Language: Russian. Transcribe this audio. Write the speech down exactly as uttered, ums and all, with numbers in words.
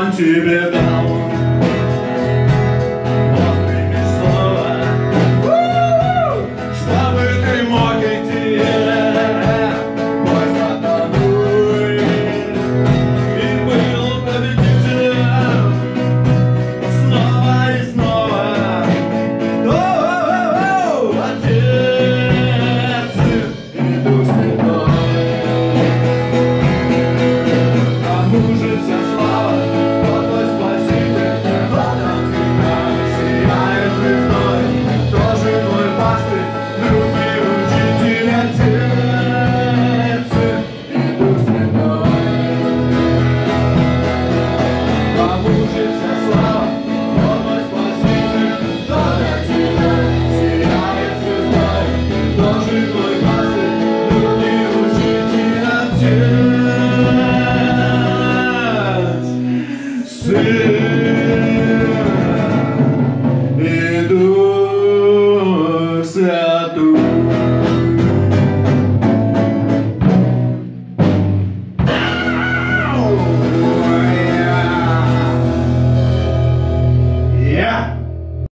он тебе дал. Возьми снова, чтобы ты мог идти. Мой сатануй и был победителем снова и снова. О-о-о-о, Отец, Сын и Дух Святой. Кому же вся слава, тот твой Спаситель, тот от тебя сияет звездой, тоже твой пастырь, друг и учитель, Отец, Сын и Дух Святой. Кому же вся слава, тот твой Спаситель, тот от тебя сияет звездой, тоже твой пастырь, друг и учитель, Отец. Сын и Дух.